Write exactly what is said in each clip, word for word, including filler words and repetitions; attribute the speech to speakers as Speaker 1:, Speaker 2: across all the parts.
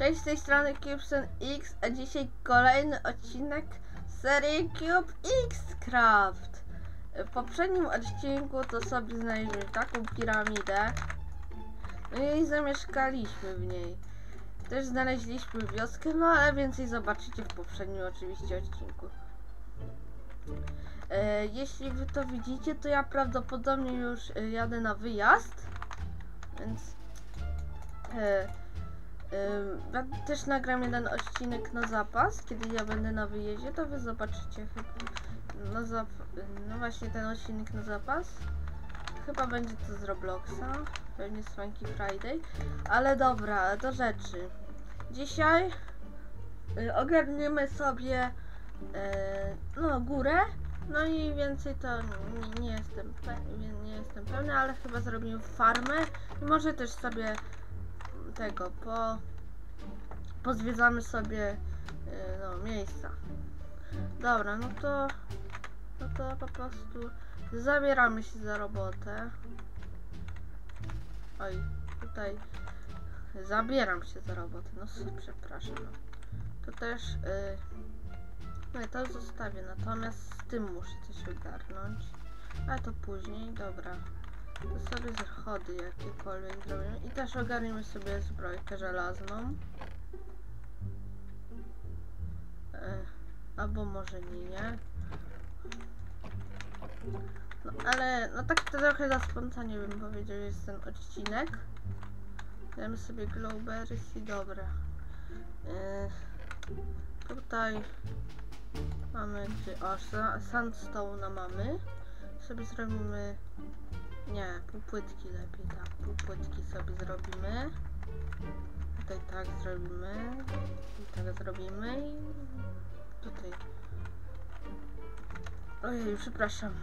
Speaker 1: Cześć, z tej strony Cubesen X, a dzisiaj kolejny odcinek serii Cube X Craft. W poprzednim odcinku to sobie znaleźliśmy taką piramidę, no i zamieszkaliśmy w niej. Też znaleźliśmy wioskę, no ale więcej zobaczycie w poprzednim oczywiście odcinku. E, jeśli wy to widzicie, to ja prawdopodobnie już e, jadę na wyjazd, więc e, Ja też nagram jeden odcinek na zapas, kiedy ja będę na wyjeździe, to wy zobaczycie chyba na zap no właśnie ten odcinek na zapas. Chyba będzie to z Robloxa, pewnie z Funky Friday, ale dobra, do rzeczy. Dzisiaj y, ogarniemy sobie y, no górę, no i więcej to nie, nie jestem nie jestem pewna, ale chyba zrobimy farmę i może też sobie tego po pozwiedzamy sobie yy, no, miejsca. Dobra, no to no to po prostu zabieramy się za robotę. Oj, tutaj zabieram się za robotę, no przepraszam. No. To też yy, no i to zostawię, natomiast z tym muszę coś ogarnąć, ale to później. Dobra, to sobie zachody jakiekolwiek zrobimy i też ogarniemy sobie zbrojkę żelazną. E, albo może nie, nie? No ale, no tak to trochę za spontanie bym powiedział, jest ten odcinek. Dajmy sobie glowberries i dobra. E, tutaj mamy, gdzie, o, sandstone mamy. Sobie zrobimy, nie, półpłytki lepiej, tak, półpłytki sobie zrobimy. Tutaj tak zrobimy, i tak zrobimy i tutaj. Ojej, przepraszam.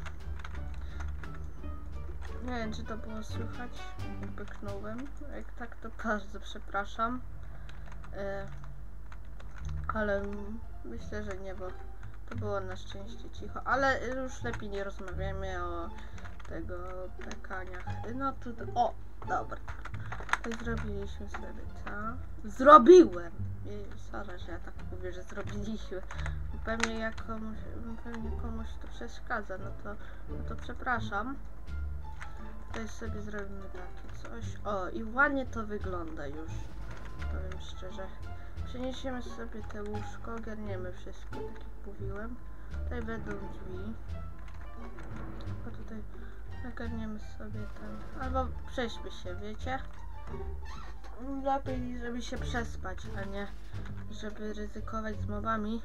Speaker 1: Nie wiem, czy to było słychać, jak beknąłem. Jak tak, to bardzo przepraszam. E, ale myślę, że nie, bo to było na szczęście cicho. Ale już lepiej nie rozmawiamy o tego pekaniach. No tu, o, dobra. To zrobiliśmy sobie, co? Zrobiłem! Sorry, że ja tak mówię, że zrobiliśmy. Pewnie jak komuś, pewnie komuś to przeszkadza, no to, no to przepraszam. Tutaj sobie zrobimy takie coś. O, i ładnie to wygląda już. Powiem szczerze. Przeniesiemy sobie te łóżko, ogarniemy wszystko, tak jak mówiłem. Tutaj będą drzwi. A tutaj ogarniemy sobie ten. Albo prześpię się, wiecie? Lepiej, żeby się przespać, a nie żeby ryzykować z mobami.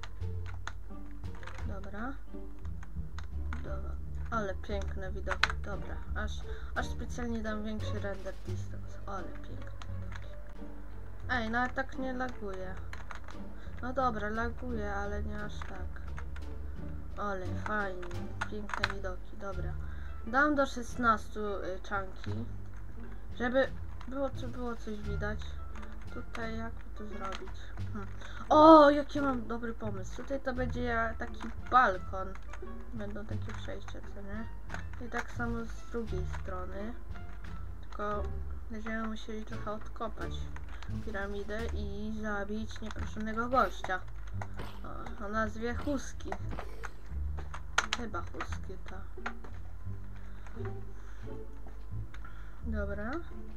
Speaker 1: Dobra. Dobra. Ale piękne widoki. Dobra. Aż, aż specjalnie dam większy render distance. Ale piękne widoki. Ej, no ale tak nie laguje. No dobra, laguje, ale nie aż tak. Ale fajnie. Piękne widoki. Dobra. Dam do szesnastu y, czanki. Żeby było, czy było coś widać. Tutaj jak to zrobić? Hmm. O, jaki mam dobry pomysł. Tutaj to będzie taki balkon. Będą takie przejścia, co nie? I tak samo z drugiej strony. Tylko będziemy musieli trochę odkopać piramidę i zabić nieproszonego gościa. O, o nazwie Husky. Chyba Husky, ta. Dobra.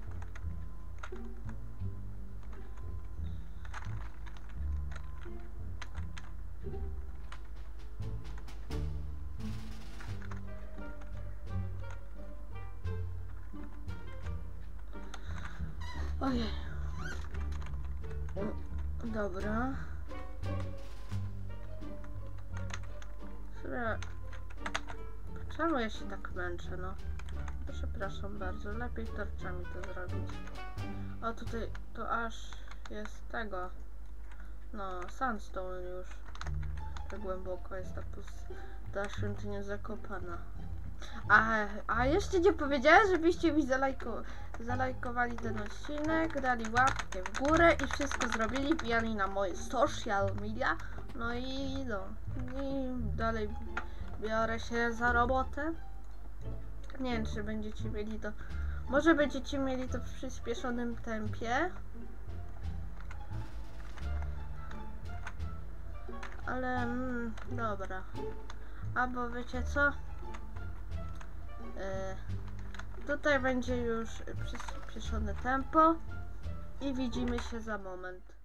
Speaker 1: Ojej. Dobra. Sobie... Czemu ja się tak męczę, no? Przepraszam bardzo, lepiej torczami to zrobić. O, tutaj to aż jest tego. No, sandstone już. Tak głęboko jest ta pusta, ta świątynia zakopana. A, a jeszcze nie powiedziałem, żebyście mi zalajko, zalajkowali ten odcinek, dali łapkę w górę i wszystko zrobili, wbijali na moje social media. No i no, i dalej biorę się za robotę. Nie wiem, czy będziecie mieli to, może będziecie mieli to w przyspieszonym tempie. ale mm, dobra. Albo wiecie co? Yy, tutaj będzie już przyspieszone tempo i widzimy się za moment.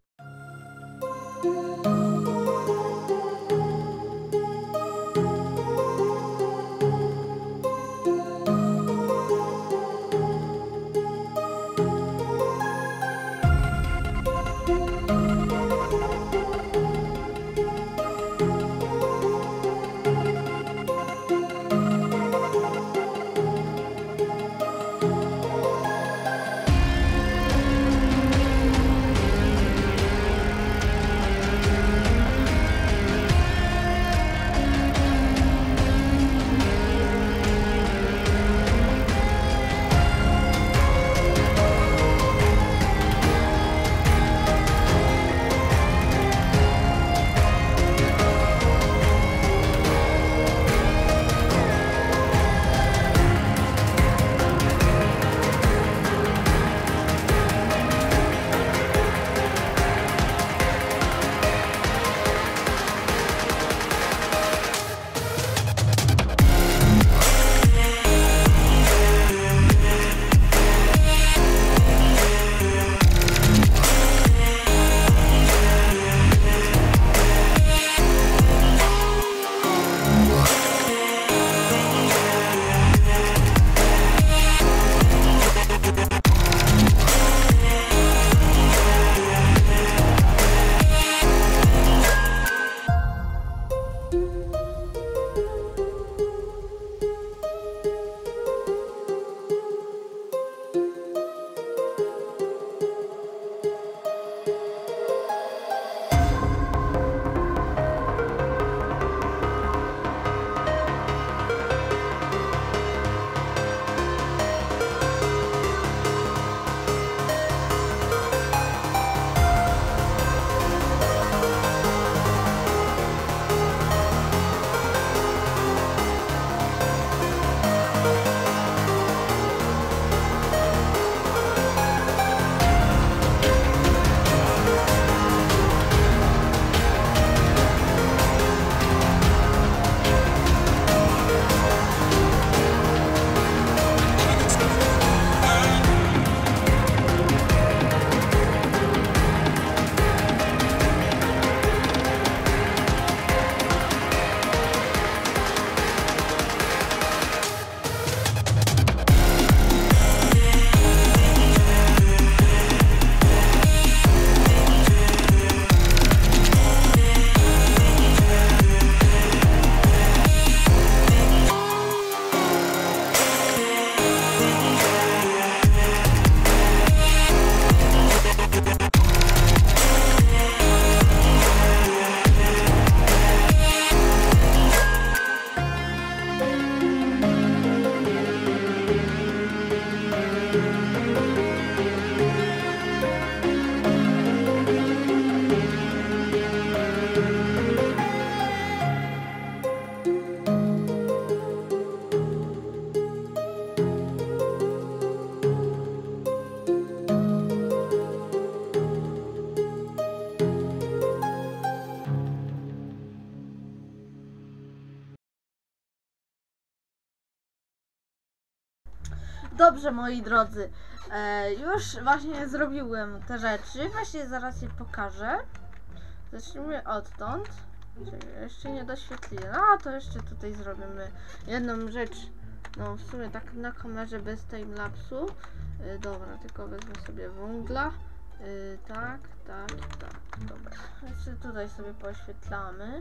Speaker 1: Dobrze, moi drodzy, e, już właśnie zrobiłem te rzeczy, właśnie zaraz je pokażę. Zacznijmy odtąd. Czyli jeszcze nie doświetliłem. A to jeszcze tutaj zrobimy jedną rzecz. No w sumie tak na kamerze bez timelapsu. Yy, dobra, tylko wezmę sobie węgla. Yy, tak, tak, tak. Dobra. Jeszcze tutaj sobie poświetlamy.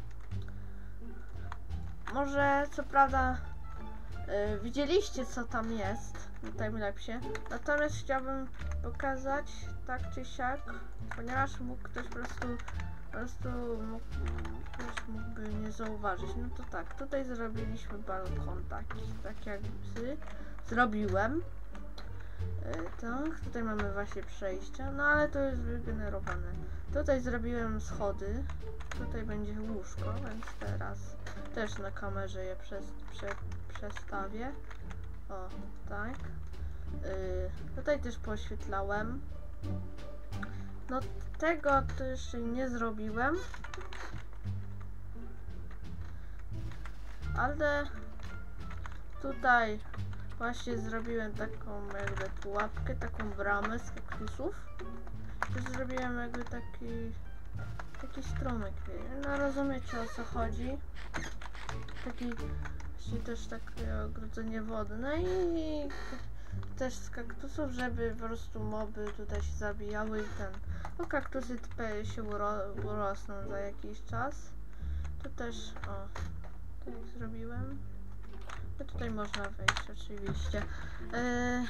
Speaker 1: Może co prawda yy, widzieliście co tam jest na timelapsie. Natomiast chciałbym pokazać tak czy siak, ponieważ mógł ktoś po prostu Po prostu mógł, ktoś mógłby nie zauważyć. No to tak, tutaj zrobiliśmy balkon taki, tak jakby zrobiłem. Yy, tak, tutaj mamy właśnie przejście, no ale to jest wygenerowane. Tutaj zrobiłem schody, tutaj będzie łóżko, więc teraz też na kamerze je przez, prze, przestawię. O, tak. Yy, tutaj też poświetlałem. No tego to jeszcze nie zrobiłem. Ale tutaj właśnie zrobiłem taką jakby pułapkę, taką bramę z kaktusów. I zrobiłem jakby taki taki strumyk. No rozumiecie, o co chodzi. Taki właśnie też takie ogrodzenie wodne i też z kaktusów, żeby po prostu moby tutaj się zabijały i ten. No kaktusy te się uro, urosną za jakiś czas. Tu też, o, tak zrobiłem. No tutaj można wejść oczywiście. Yy,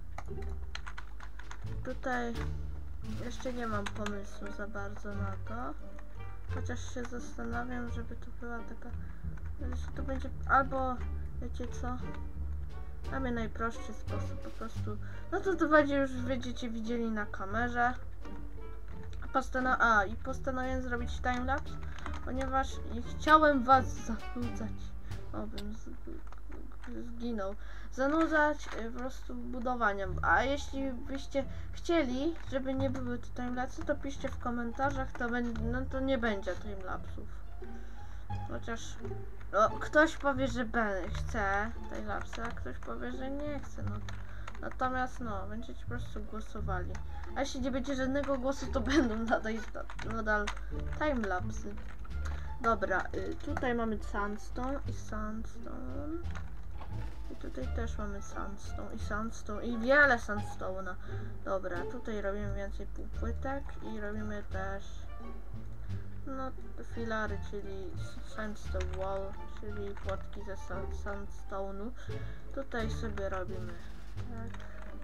Speaker 1: tutaj jeszcze nie mam pomysłu za bardzo na to. Chociaż się zastanawiam, żeby to była taka, że to będzie albo, wiecie co? Dla mnie najprostszy sposób po prostu. No to to będzie już będziecie widzieli na kamerze. Postana A i postanowiłem zrobić timelapse, ponieważ nie chciałem was zanudzać. O, bym z, zginął. Zanudzać y, po prostu budowaniem. A jeśli byście chcieli, żeby nie były to timelapsy, to piszcie w komentarzach, to będzie, no to nie będzie timelapsów. Chociaż no, ktoś powie, że chce timelapsy, a ktoś powie, że nie chce. No. Natomiast no, będziecie po prostu głosowali. A jeśli nie będzie żadnego głosu, to będą nadal, nadal timelapsy. Dobra, y, tutaj mamy sandstone i sandstone. I tutaj też mamy sandstone i sandstone i wiele sandstone'a. Dobra, tutaj robimy więcej półpłytek i robimy też no filary, czyli sandstone wall, czyli płotki ze sandstone'u. Tutaj sobie robimy tak.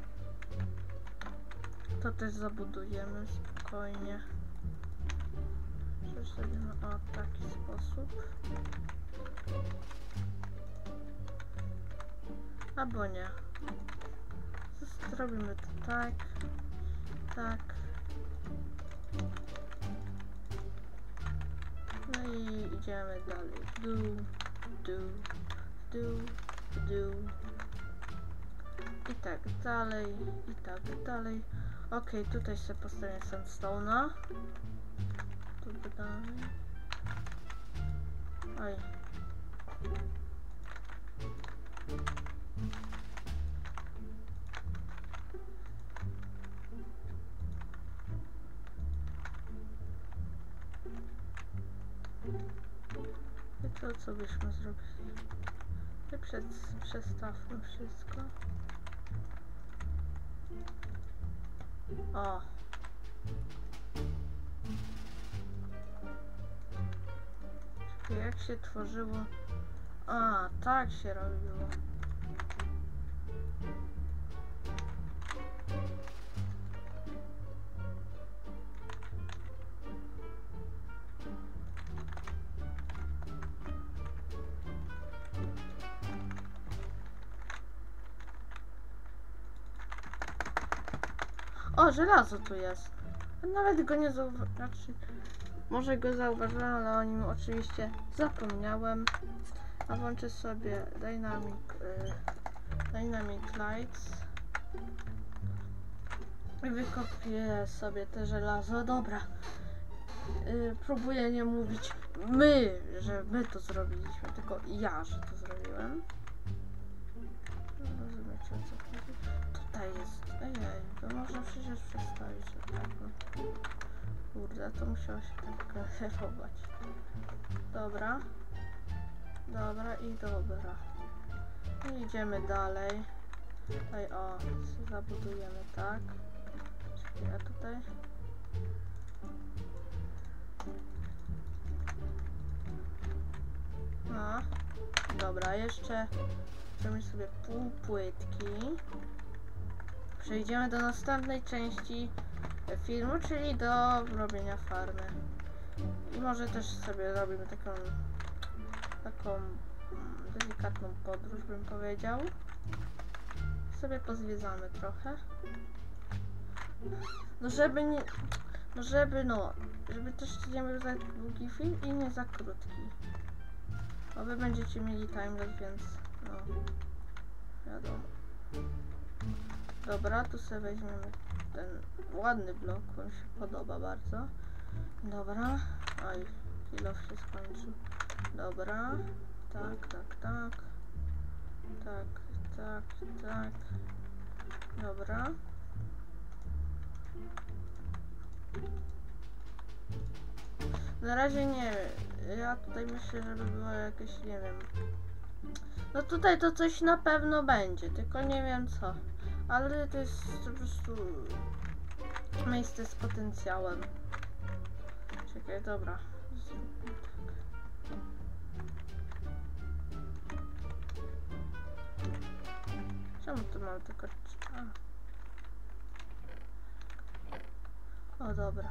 Speaker 1: To też zabudujemy spokojnie. Coś zrobimy o taki sposób. Albo nie. Zrobimy to tak. Tak. No i idziemy dalej. Dół, dół, dół, dół. I tak dalej, i tak dalej. Ok, tutaj sobie postawię sandstone'a. Tu dodamy. Oj. I to co byśmy zrobili? I przed, przestawmy wszystko. O. Czekaj, jak się tworzyło? A, tak się robiło. O, żelazo tu jest. Nawet go nie zauważyłem. Znaczy, może go zauważyłem, ale o nim oczywiście zapomniałem. A włączę sobie Dynamic, y, Dynamic Lights. I wykopię sobie te żelazo. Dobra. Y, próbuję nie mówić my, że my to zrobiliśmy, tylko ja, że to zrobiłem. Rozumiecie, o co chodzi? Tutaj jest. Ejej, to można przecież przestawić. Tak, no. Kurde, to musiało się tak kierować. Dobra. Dobra i dobra. I idziemy dalej. Tutaj o, zabudujemy tak. Czekaj, a tutaj. No. Dobra, jeszcze zrobimy sobie półpłytki. Przejdziemy do następnej części filmu, czyli do robienia farmy. I może też sobie robimy taką taką delikatną podróż, bym powiedział. Sobie pozwiedzamy trochę. No żeby nie... No żeby no... Żeby też nie był za długi film i nie za krótki. Bo wy będziecie mieli timelapse, więc no... Wiadomo. Dobra, tu sobie weźmiemy ten ładny blok, on się podoba bardzo. Dobra. Oj, kilof się skończył. Dobra. tak, tak, tak. Tak, tak, tak. Dobra. Na razie nie. Ja tutaj myślę, żeby było jakieś, nie wiem. No tutaj to coś na pewno będzie, tylko nie wiem co. Ale to jest po prostu miejsce z potencjałem. Czekaj, dobra. Zróbmy tak. Czemu tu mam tylko... A. O, dobra.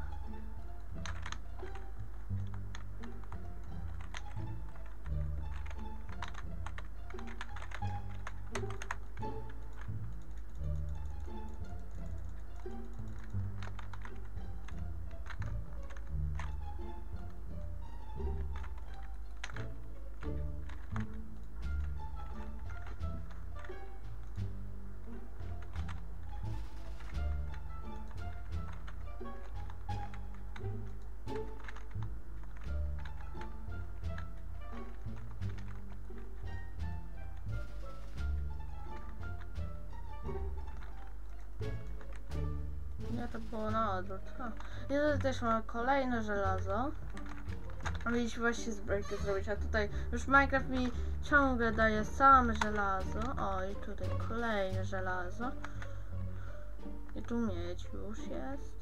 Speaker 1: Nie, to było na odwrót. Ha. I tutaj też mamy kolejne żelazo. Mieliśmy właśnie zbrojkę zrobić, a tutaj już Minecraft mi ciągle daje same żelazo. O, i tutaj kolejne żelazo. I tu miedź już jest.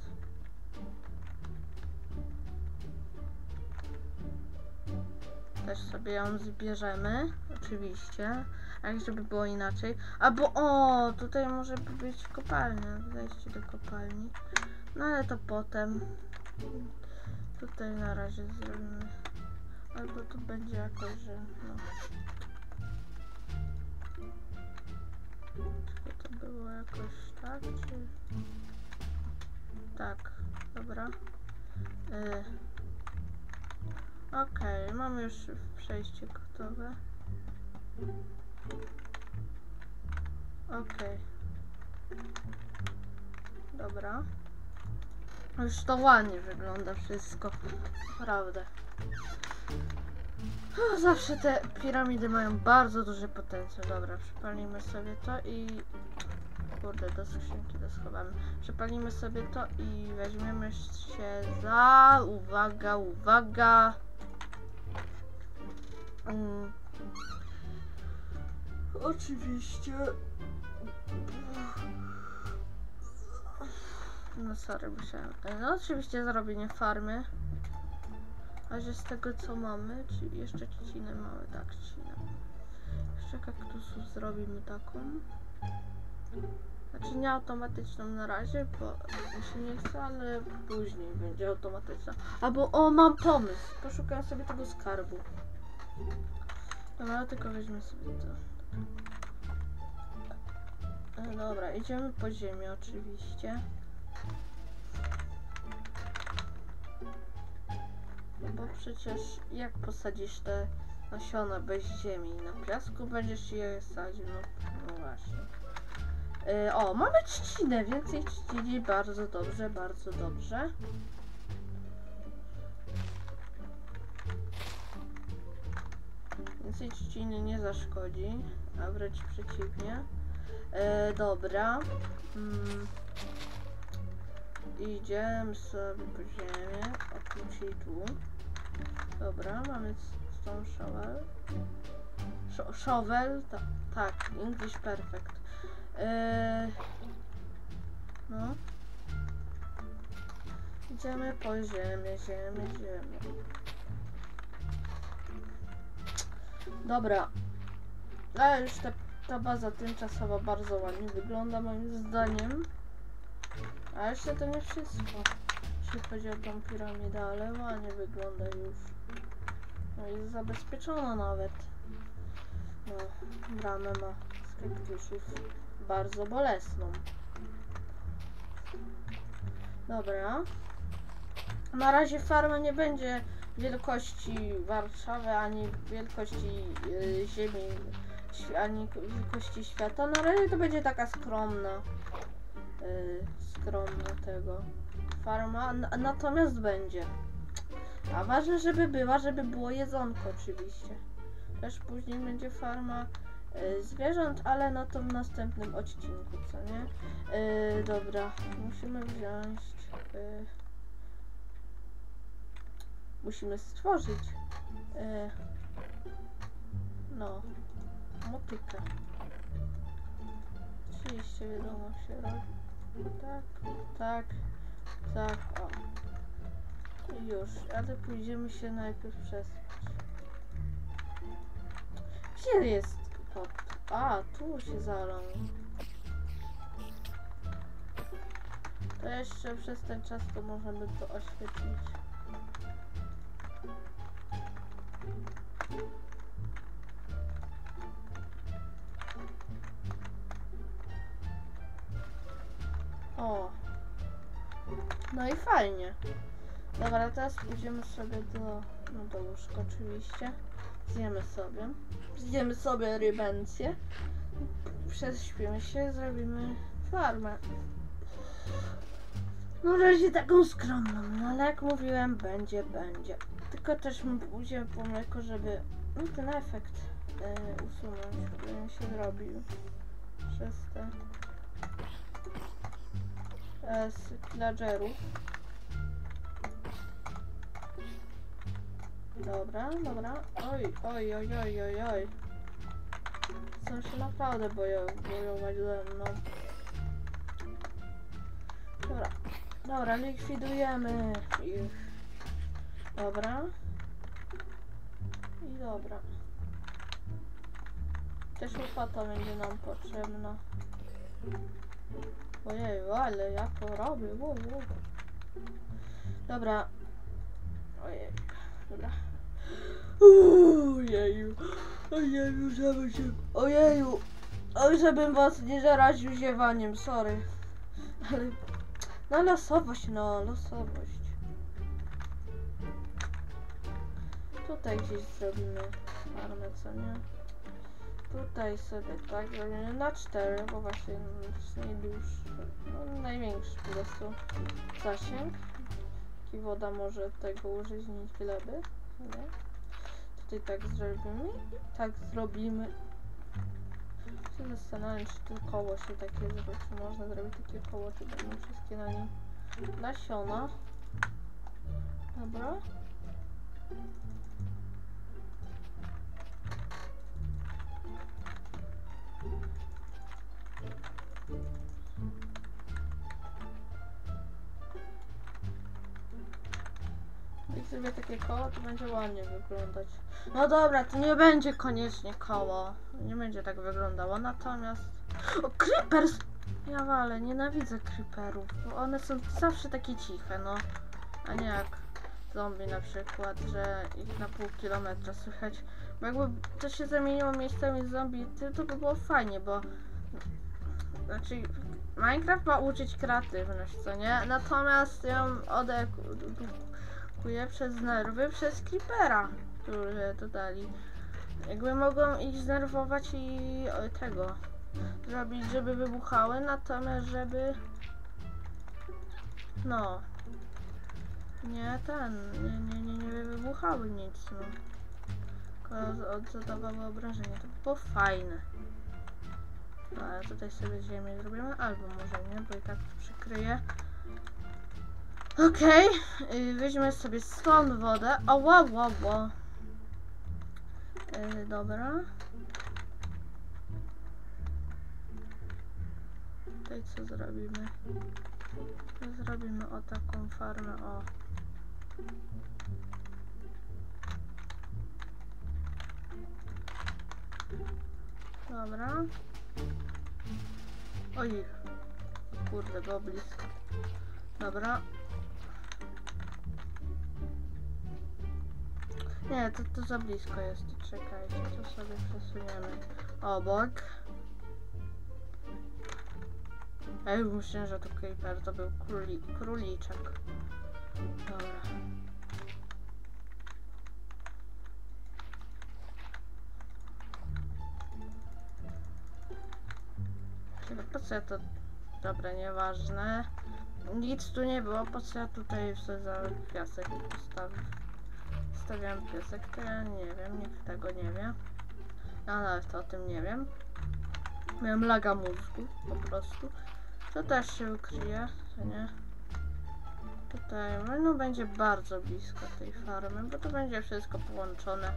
Speaker 1: Też sobie ją zbierzemy, oczywiście. A jak żeby było inaczej. Albo o, tutaj może być kopalnia, wejście do kopalni. No ale to potem. Tutaj na razie zrobimy. Albo tu będzie jakoś, że no. Czy to było jakoś tak, czy... Tak, dobra. Y Okej, okay, mam już przejście gotowe. Okej. Okay. Dobra. Już to ładnie wygląda wszystko. Naprawdę. O, zawsze te piramidy mają bardzo duży potencjał. Dobra, przypalimy sobie to i... Kurde, do skrzynki to schowamy. Przepalimy sobie to i weźmiemy się za... Uwaga, uwaga! Mm. Oczywiście... No sorry, musiałem... No oczywiście zrobienie farmy. A że z tego co mamy, czy jeszcze trzcinę mamy, tak, trzcinę. Jeszcze kaktusów zrobimy taką. Znaczy nie automatyczną na razie, bo mi się nie chce, ale później będzie automatyczna. Albo o, mam pomysł, poszukam sobie tego skarbu. Dobra, tylko weźmy sobie to. E, dobra, idziemy po ziemię oczywiście. No bo przecież jak posadzisz te nasiona bez ziemi? Na piasku będziesz je sadził, no, no właśnie. Yy, o, mamy trzcinę, więcej trzcini, bardzo dobrze, bardzo dobrze. Więcej trzciny nie zaszkodzi, a wręcz przeciwnie. Yy, dobra. Hmm. Idziemy sobie po ziemię, o tu czyli tu. Dobra, mamy stone shovel. Sh shovel, ta tak, English perfect. Yy, no. Idziemy po ziemię, ziemię, ziemię. Dobra. A już ta, ta baza tymczasowa bardzo ładnie wygląda moim zdaniem. A jeszcze to nie wszystko, jeśli chodzi o tą piramidę, ale ładnie wygląda już. No jest zabezpieczona nawet. No, bramę ma z kaktusów bardzo bolesną. Dobra. Na razie farma nie będzie wielkości Warszawy, ani wielkości yy, ziemi, ani wielkości świata. Na razie to będzie taka skromna. Yy, skromna tego farma, N natomiast będzie. A ważne, żeby była, żeby było jedzonko oczywiście. też później będzie farma y, zwierząt, ale no to w następnym odcinku, co nie? Y, dobra, musimy wziąć... Y, musimy stworzyć y, no motykę. Oczywiście wiadomo się robi. Tak, tak, tak, o. I już, ale pójdziemy się najpierw przespać. Gdzie jest kot? A, tu się zalał. To jeszcze przez ten czas to możemy to oświetlić. O. No i fajnie. Dobra, teraz pójdziemy sobie do, no do łóżka oczywiście. Zjemy sobie. Zjemy sobie rybencję. Prześpimy się, zrobimy farmę. No na razie taką skromną, no ale jak mówiłem, będzie, będzie. Tylko też pójdziemy po mleko, żeby no, ten efekt yy, usunąć, który mi się zrobił przez te e, z villagerów. Dobra, dobra. Oj, oj, oj, oj, oj, oj. Chcą się naprawdę boją, bojować ze mną. Dobra, dobra, likwidujemy ich. Dobra. I dobra. Też łopata będzie nam potrzebna. Ojej, ale ja to robię. Wow, wow. Dobra. Ojej. Dobra. Ojeju. Ojeju, żeby się... Ojeju. Oj, żebym was nie zaraził ziewaniem, sorry. Ale... No losowość, no losowość. Tutaj gdzieś zrobimy farmę, co nie? Tutaj sobie tak zrobimy na cztery, bo właśnie no, najdłuższy, no, największy po prostu zasięg. I woda może tego użyć niż gleby, nie? Tutaj tak zrobimy i tak zrobimy. Się zastanawiam, czy to koło się takie zrobi, czy można zrobić takie koło, czy będą wszystkie na nim nasiona. Dobra. Jak zrobię takie koło, to będzie ładnie wyglądać. No dobra, to nie będzie koniecznie koło. Nie będzie tak wyglądało, natomiast... O, creepers! Ja walę, nienawidzę creeperów, bo one są zawsze takie ciche, no. A nie jak zombie na przykład, że ich na pół kilometra słychać. Bo jakby to się zamieniło miejscami z zombie, to by było fajnie, bo... Znaczy... Minecraft ma uczyć kreatywność, co nie? Natomiast ją odekuję przez nerwy, przez creepera, który dodali. Jakby mogą ich znerwować i o, tego zrobić, żeby wybuchały, natomiast żeby no nie ten, nie, nie, nie, nie wybuchały nic, no. Tylko odzadawały obrażenie, to by było fajne. No, ale tutaj sobie ziemię zrobimy, albo może nie, bo i tak to przykryję. Okej, okay. Weźmy sobie stąd wodę. O, wow, wow, wow. Yy, dobra. Tutaj co zrobimy? Zrobimy o taką farmę, o. Dobra. Oj, kurde, było blisko. Dobra. Nie, to, to za blisko jest. Czekajcie, to sobie przesuniemy obok. Ja już myślałem, że to creeper, to był króli, króliczek. Dobra. Po co ja to... Dobra, nieważne. Nic tu nie było, po co ja tutaj za piasek postawię. Stawiam piesek, to ja nie wiem, nikt tego nie wie. Ja nawet o tym nie wiem. Miałem laga mózgu, po prostu. To też się ukryje, czy nie? Tutaj, no będzie bardzo blisko tej farmy, bo to będzie wszystko połączone.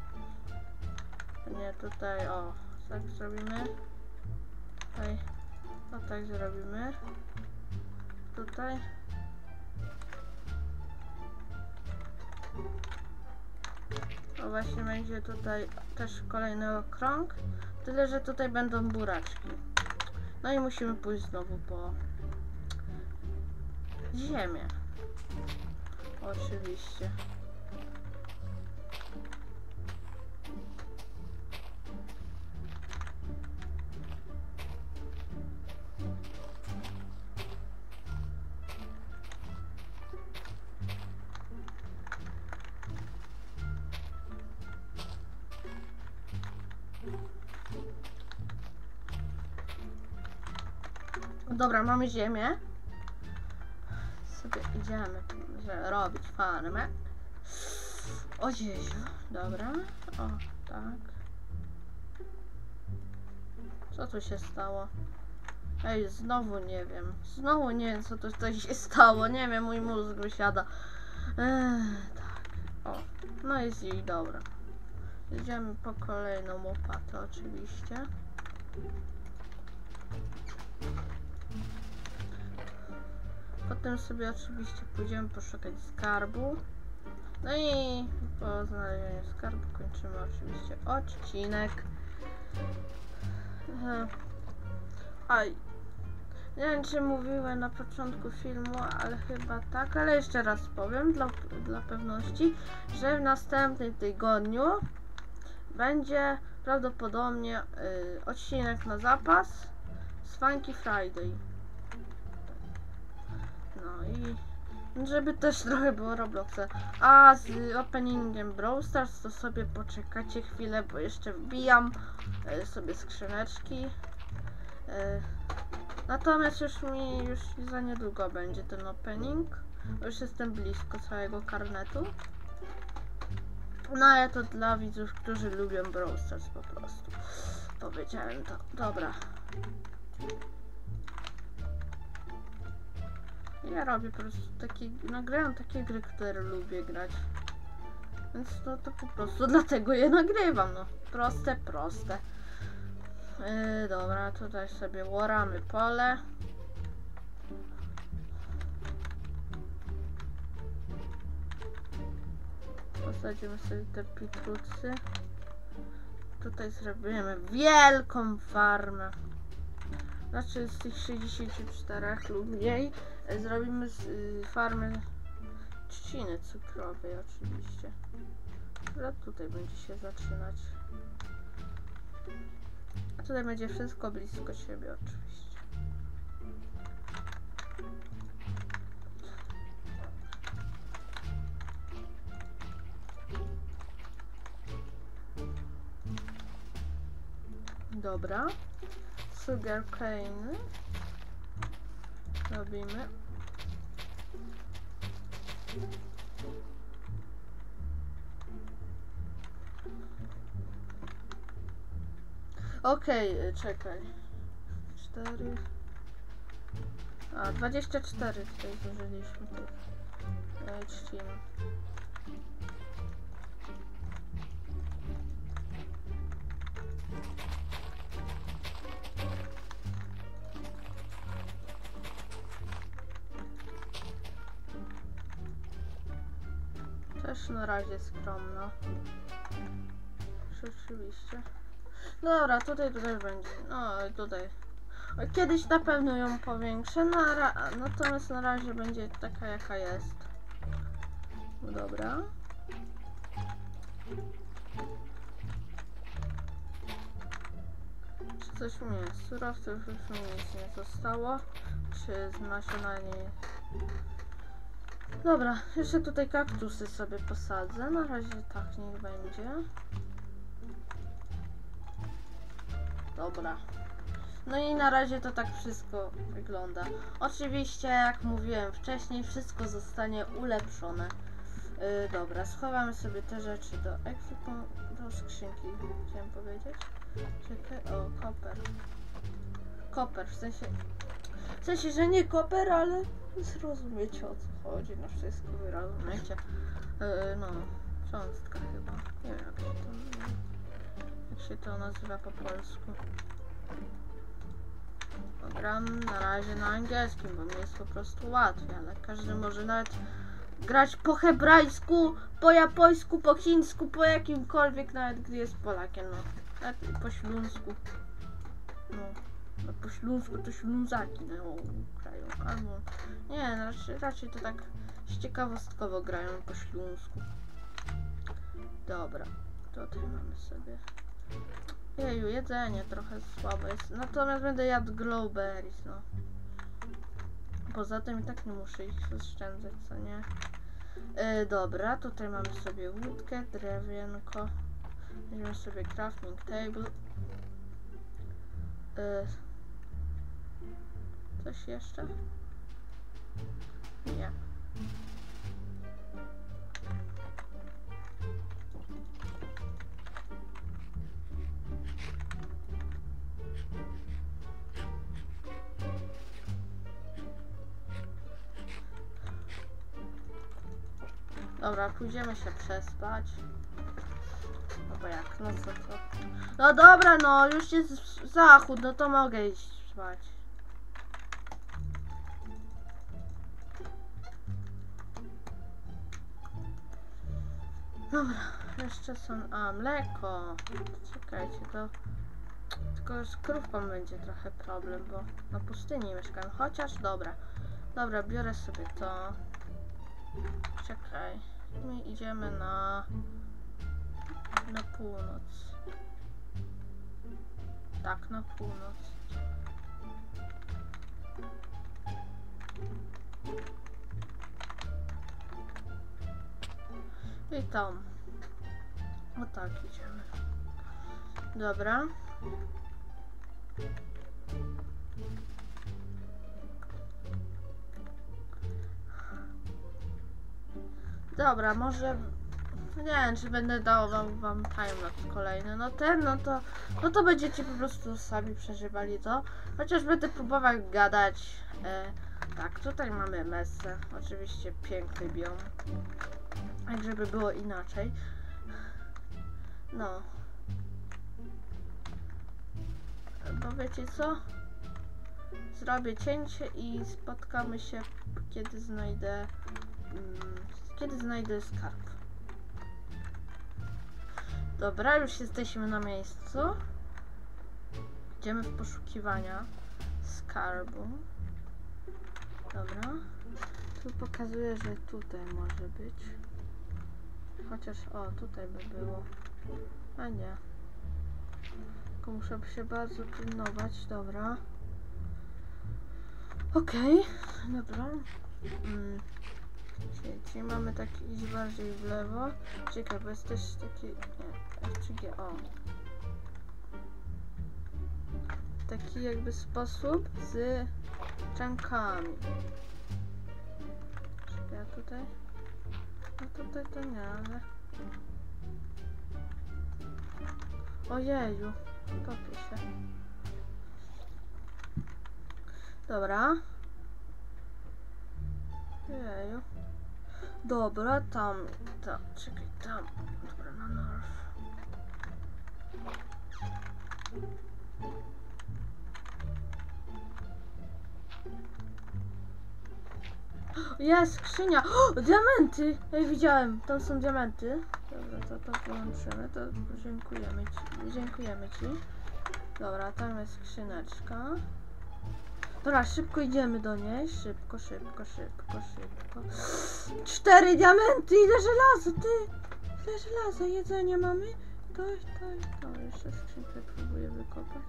Speaker 1: Nie, tutaj, o, tak zrobimy. Tutaj, o tak zrobimy. Tutaj. O, właśnie będzie tutaj też kolejny okrąg. Tyle, że tutaj będą buraczki. No i musimy pójść znowu po ziemię. Oczywiście. Dobra, mamy ziemię. Sobie idziemy że robić farmę. O Jezu, dobra. O, tak. Co tu się stało? Ej, znowu nie wiem. Znowu nie wiem, co tutaj się stało. Nie wiem, mój mózg wysiada. Ech, tak. O, no jest i dobra. Idziemy po kolejną łopatę oczywiście. Potem sobie oczywiście pójdziemy poszukać skarbu. No i po znalezieniu skarbu kończymy oczywiście odcinek. Aj. Nie wiem, czy mówiłem na początku filmu, ale chyba tak, ale jeszcze raz powiem dla, dla pewności, że w następnym tygodniu będzie prawdopodobnie y, odcinek na zapas z Funky Friday. No i żeby też trochę było Robloxa. A z openingiem Brawl Stars to sobie poczekacie chwilę, bo jeszcze wbijam y, sobie skrzyneczki. Y, natomiast już mi już za niedługo będzie ten opening. Już jestem blisko całego karnetu. No ale to dla widzów, którzy lubią Brawl Stars po prostu. Powiedziałem to. Dobra. Ja robię po prostu takie, nagrywam takie gry, które lubię grać. Więc to, to po prostu dlatego je nagrywam, no. Proste, proste. Yy, dobra, tutaj sobie łoramy pole. Posadzimy sobie te pitrucy. Tutaj zrobimy wielką farmę. Znaczy z tych sześćdziesięciu czterech lub mniej zrobimy z, y, farmę trzciny cukrowej oczywiście. Która tutaj będzie się zaczynać. A tutaj będzie wszystko blisko siebie oczywiście. Dobra. Sugar cane robimy. Okej, okay, czekaj. cztery. A, dwadzieścia cztery tutaj zużyliśmy tych e, trzcin. Też na razie skromno. Rzeczywiście. Dobra, tutaj tutaj będzie. No tutaj. Kiedyś na pewno ją powiększę, na ra natomiast na razie będzie taka jaka jest. Dobra. Czy coś mi jest? Surowców już mi nic nie zostało. Czy z nasionami? Dobra, jeszcze tutaj kaktusy sobie posadzę. Na razie tak niech będzie. Dobra. No i na razie to tak wszystko wygląda. Oczywiście, jak mówiłem wcześniej, wszystko zostanie ulepszone. Yy, dobra, schowamy sobie te rzeczy do ekwipu... do skrzynki, chciałem powiedzieć. Czekaj, o, koper. Koper, w sensie... W sensie, że nie koper, ale zrozumiecie, o co chodzi, no wszystko wy rozumiecie. Yy, no, cząstka chyba. Nie wiem, jak się to... jak się to nazywa po polsku. Gram na razie na angielskim, bo mi jest po prostu łatwiej, ale każdy może nawet grać po hebrajsku, po japońsku, po chińsku, po jakimkolwiek, nawet gdy jest Polakiem, no. Nawet po śląsku. No, no po śląsku to ślązaki no, grają, albo... Nie, no, raczej, raczej to tak ciekawostkowo grają po śląsku. Dobra, tutaj mamy sobie... Jeju, jedzenie trochę słabe jest, natomiast będę jadł glowberries, no. Poza tym i tak nie muszę ich oszczędzać, co nie? Yy, dobra, tutaj mamy sobie łódkę, drewienko. Weźmiemy sobie crafting table. Yy. Coś jeszcze? Nie. Dobra, pójdziemy się przespać. No bo jak, no co to? No dobra, no już jest zachód, no to mogę iść spać. Dobra, jeszcze są... A, mleko. Czekajcie, to... Tylko z krówką będzie trochę problem, bo na pustyni mieszkam. Chociaż, dobra. Dobra, biorę sobie to. Czekaj. My idziemy na... na północ. Tak, na północ. I tam. O tak idziemy. Dobra. Dobra, może... Nie wiem, czy będę dał wam, wam timelapse kolejny. No ten, no to... No to będziecie po prostu sami przeżywali to. Chociaż będę próbował gadać. E, tak, tutaj mamy messę. Oczywiście piękny biom. Tak, żeby było inaczej. No. Bo wiecie co? Zrobię cięcie i spotkamy się, kiedy znajdę... Mm, kiedy znajdę skarb. Dobra, już jesteśmy na miejscu. Idziemy w poszukiwania skarbu. Dobra. Tu pokazuje, że tutaj może być. Chociaż, o, tutaj by było. A nie. Tylko muszę się bardzo pilnować. Dobra. Okej. Okay. Dobra. Mm. Czyli mamy tak iść bardziej w lewo. Czekaj, bo jest też taki... Nie, F G, o. Taki jakby sposób z czankami. Czekaj, a tutaj? No tutaj to nie, ale... Ojeju, topię się. Dobra. Ojeju. Dobra, tam, tam, czekaj, tam. Dobra, na north. Jest skrzynia! O, diamenty! Ej, widziałem, tam są diamenty. Dobra, to to wyłączymy, to dziękujemy ci. Dziękujemy ci. Dobra, tam jest skrzyneczka. Dobra, szybko idziemy do niej. Szybko, szybko, szybko, szybko. Cztery diamenty! Ile żelaza, ty! Ile żelaza? Jedzenie mamy? To, to, to. Jeszcze skrzynkę próbuję wykopać.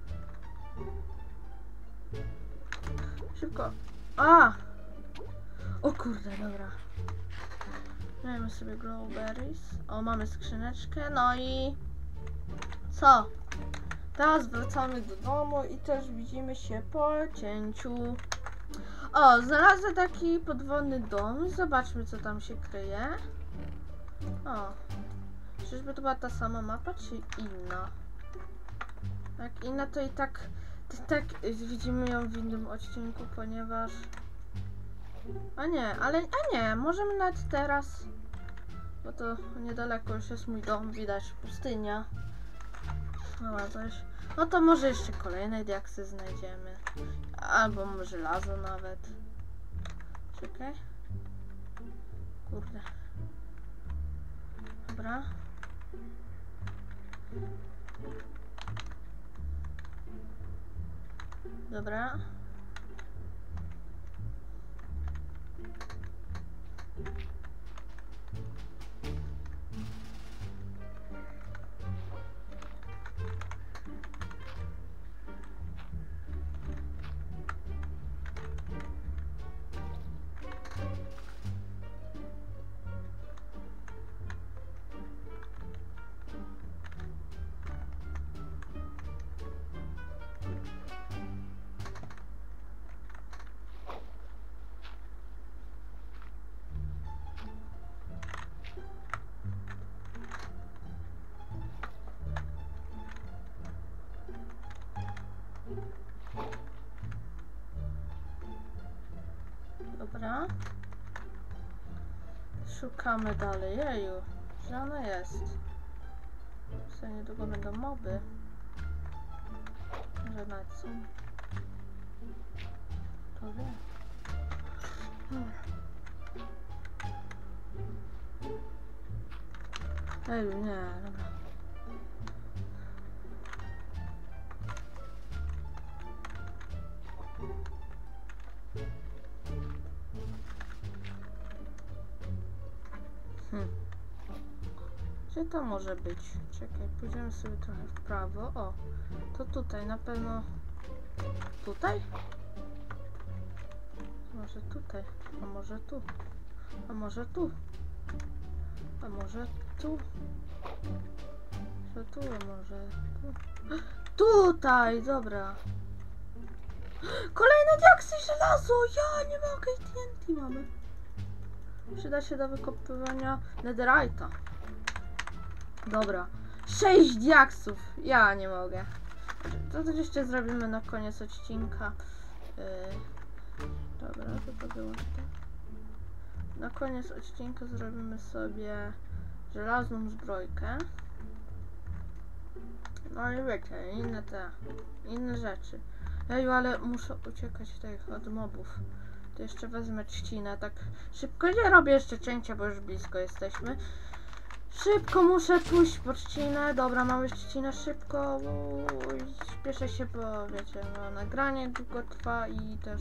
Speaker 1: Szybko. A! O kurde, dobra. Dajmy sobie glowberries. O, mamy skrzyneczkę. No i... Co? Teraz wracamy do domu i też widzimy się po cięciu. O, znalazłem taki podwodny dom. Zobaczmy, co tam się kryje. O. Czyżby to była ta sama mapa, czy inna? Jak inna, to i tak... To i tak widzimy ją w innym odcinku, ponieważ... A nie, ale... A nie, możemy nawet teraz... Bo to niedaleko już jest mój dom, widać pustynia. No, coś. No to może jeszcze kolejne diaksy znajdziemy. Albo może żelazo nawet. Czekaj. Kurde. Dobra. Dobra. Dobra. Szukamy dalej. Jeju, gdzie ona jest? Co niedługo będą moby. Że nawet są. To wie. Hmm. Jeju, nie, dobra. Hmm. Gdzie to może być? Czekaj, pójdziemy sobie trochę w prawo. O, to tutaj na pewno. Tutaj? Może tutaj, a może tu, a może tu, a może tu, że tu, a może tu. Tutaj, dobra. Kolejne diaksy i żelazo! Ja nie mogę, i T N T mamy. Przyda się do wykopywania netherite'a. Dobra. sześć diaksów! Ja nie mogę. To, to jeszcze zrobimy na koniec odcinka. Yy. Dobra, to to było tutaj. Na koniec odcinka zrobimy sobie żelazną zbrojkę. No i wiecie, inne te, inne rzeczy. Eju, ale muszę uciekać tych od mobów. To jeszcze wezmę trzcinę, tak szybko. Nie robię jeszcze cięcia, bo już blisko jesteśmy. Szybko muszę pójść po trzcinę. Dobra, mamy trzcinę szybko. Uj, śpieszę się, bo wiecie, no, nagranie długo trwa i też...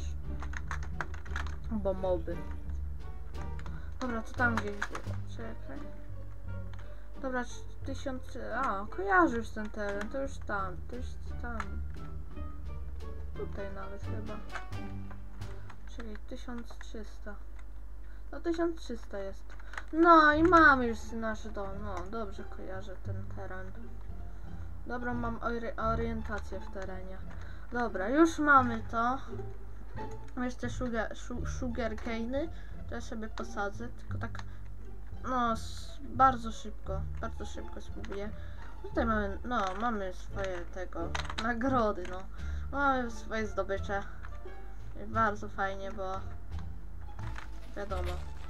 Speaker 1: Bo moby. Dobra, to tam gdzieś było. Czekaj. Dobra, tysiąc... A, kojarzy już ten teren. To już tam, to już tam. Tutaj nawet chyba. Czyli tysiąc trzysta. No tysiąc trzysta jest. No i mamy już nasz dom. No dobrze kojarzę ten teren. Dobra, mam ori orientację w terenie. Dobra, już mamy to. Jeszcze sugar, sugar cane'y. To ja sobie posadzę, tylko tak no bardzo szybko, bardzo szybko spróbuję. Tutaj mamy, no mamy swoje tego, nagrody, no. Mamy swoje zdobycze. I bardzo fajnie, bo wiadomo.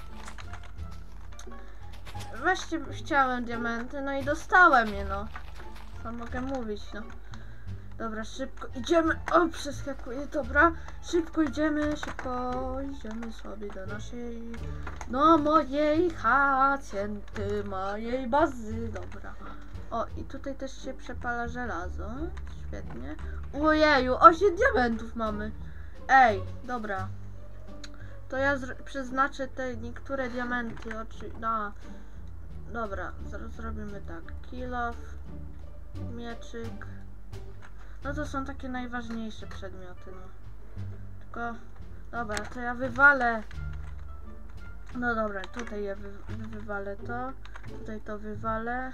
Speaker 1: Wreszcie chciałem diamenty, no i dostałem je, no. Co mogę mówić, no. Dobra, szybko idziemy. O, przeskakuję, dobra. Szybko idziemy, szybko idziemy sobie do naszej, do mojej hacjenty, mojej bazy, dobra. O, i tutaj też się przepala żelazo. Świetnie. Ojeju, osiem diamentów mamy. Ej, dobra. To ja przeznaczę te niektóre diamenty oczy na... Dobra, zaraz zrobimy tak. Kill off, mieczyk. No to są takie najważniejsze przedmioty, no. Tylko... Dobra, to ja wywalę... No dobra, tutaj ja wy, wywalę to. Tutaj to wywalę.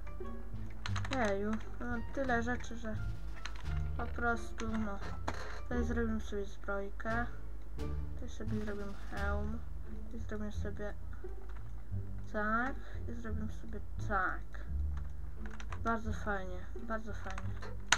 Speaker 1: Jeju, no tyle rzeczy, że po prostu, no, Tutaj zrobimy sobie zbrojkę. Tutaj sobie zrobimy hełm. Tutaj zrobimy sobie tak. I zrobimy sobie tak. Bardzo fajnie, bardzo fajnie.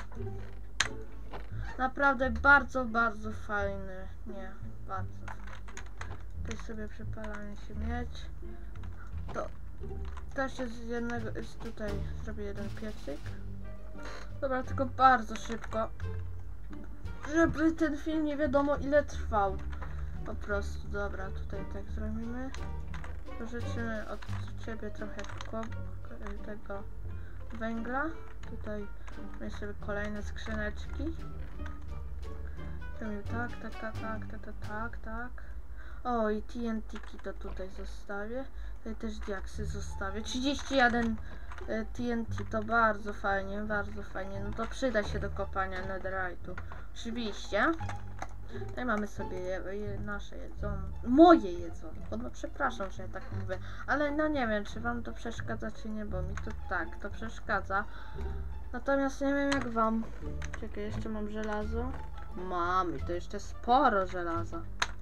Speaker 1: Naprawdę bardzo, bardzo fajny. Nie, bardzo. Tutaj sobie przepalanie się mieć. To też jest z jednego, jest tutaj zrobię jeden piecyk. Dobra, tylko bardzo szybko. Żeby ten film nie wiadomo ile trwał. Po prostu, dobra, tutaj tak zrobimy. Pożyczymy od ciebie trochę tego węgla. Tutaj mamy sobie kolejne skrzyneczki. Zrobimy tak, tak, tak, tak, tak, tak, tak, tak. O, i T N T-ki to tutaj zostawię. Tutaj też diaksy zostawię. trzydzieści jeden T N T to bardzo fajnie, bardzo fajnie. No to przyda się do kopania netherite'u. Oczywiście. Tutaj mamy sobie je, je, nasze jedzonko. Moje jedzonko. No przepraszam, że ja tak mówię. Ale no nie wiem, czy wam to przeszkadza, czy nie, bo mi to tak, to przeszkadza. Natomiast nie wiem jak wam. Czekaj, jeszcze mam żelazo. Mam i to jeszcze sporo żelaza.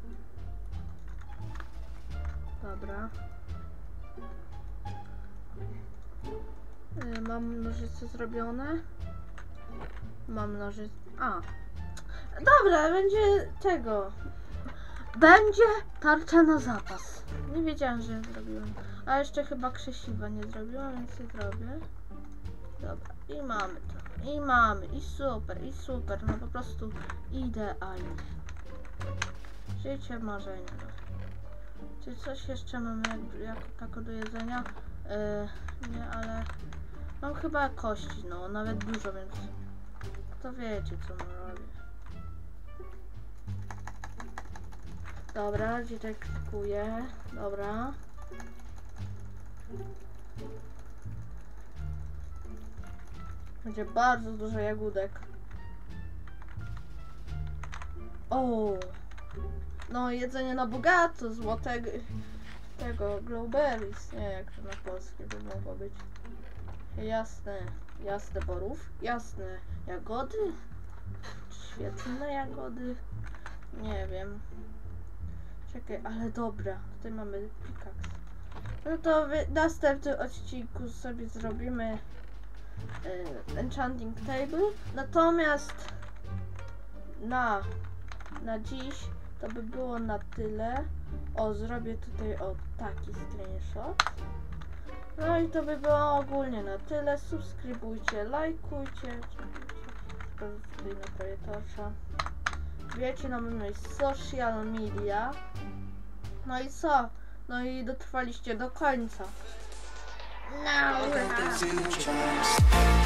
Speaker 1: Dobra. Yy, mam nożyce zrobione. Mam nożyce. A. Dobra, będzie tego. Będzie tarcza na zapas. Nie wiedziałam, że zrobiłem. A jeszcze chyba krzesiwa nie zrobiłam, więc je zrobię. Dobra, i mamy to. I mamy. I super, i super. No po prostu idealnie. Życie marzenia. Czy coś jeszcze mamy jak, jako tako do jedzenia? Yy, nie, ale mam chyba kości, no nawet dużo, więc to wiecie co mam robię. Dobra, dzieciak klikuje. Dobra. Będzie bardzo dużo jagódek. O! No jedzenie na bogato, złotego tego glowberries, nie jak to na polskie by mogło być. Jasne, jasne borów, jasne jagody, świetne jagody, nie wiem. Czekaj, ale dobra, tutaj mamy pickaxe. No to w następnym odcinku sobie zrobimy y, enchanting table, natomiast na, na dziś to by było na tyle. O, zrobię tutaj o taki screenshot. No i to by było ogólnie na tyle. Subskrybujcie, lajkujcie. Tutaj naprawię torsza. Wiecie, no mamy social media. No i co? No i dotrwaliście do końca. No.